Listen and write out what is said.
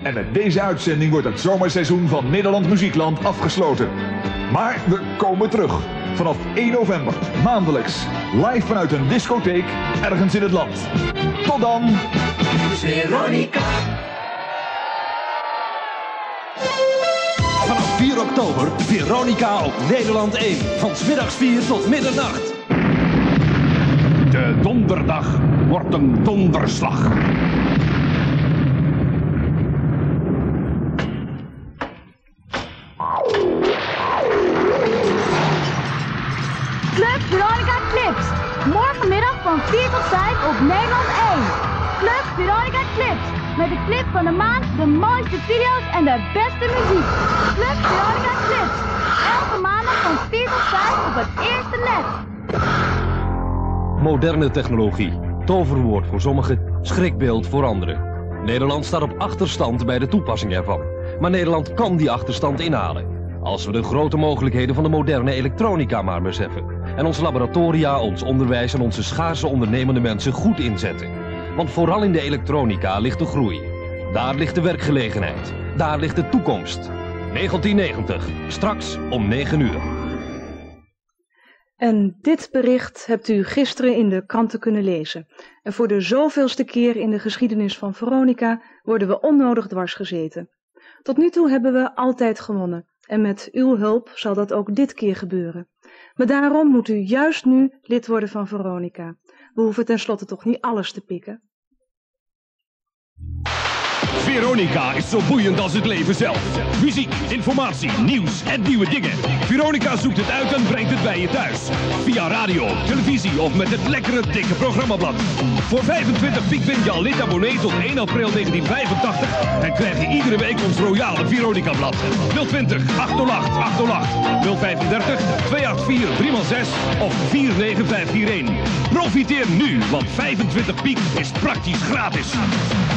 En met deze uitzending wordt het zomerseizoen van Nederland Muziekland afgesloten. Maar we komen terug. Vanaf 1 november, maandelijks, live vanuit een discotheek ergens in het land. Tot dan! Veronica. Vanaf 4 oktober, Veronica op Nederland 1. Van 's middags 4 tot middernacht. De donderdag wordt een donderslag. Club Veronica Clips. Morgenmiddag van 4 tot 5 op Nederland 1. Club Veronica Clips. Met de clip van de maand, de mooiste video's en de beste muziek. Club Veronica Clips. Elke maandag van 4 tot 5 op het eerste net. Moderne technologie. Toverwoord voor sommigen, schrikbeeld voor anderen. Nederland staat op achterstand bij de toepassing ervan. Maar Nederland kan die achterstand inhalen. Als we de grote mogelijkheden van de moderne elektronica maar beseffen. En onze laboratoria, ons onderwijs en onze schaarse ondernemende mensen goed inzetten. Want vooral in de elektronica ligt de groei. Daar ligt de werkgelegenheid. Daar ligt de toekomst. 1990, straks om 9 uur. En dit bericht hebt u gisteren in de kranten kunnen lezen. En voor de zoveelste keer in de geschiedenis van Veronica worden we onnodig dwars gezeten. Tot nu toe hebben we altijd gewonnen. En met uw hulp zal dat ook dit keer gebeuren. Maar daarom moet u juist nu lid worden van Veronica. We hoeven tenslotte toch niet alles te pikken. Veronica is zo boeiend als het leven zelf. Muziek, informatie, nieuws en nieuwe dingen. Veronica zoekt het uit en brengt het bij je thuis. Via radio, televisie of met het lekkere dikke programmablad. Voor 25 piek ben je al lid abonnee tot 1 april 1985 en krijg je iedere week ons royale Veronica blad. 020 808 808 035 284 3x6 of 49541. Profiteer nu, want 25 piek is praktisch gratis.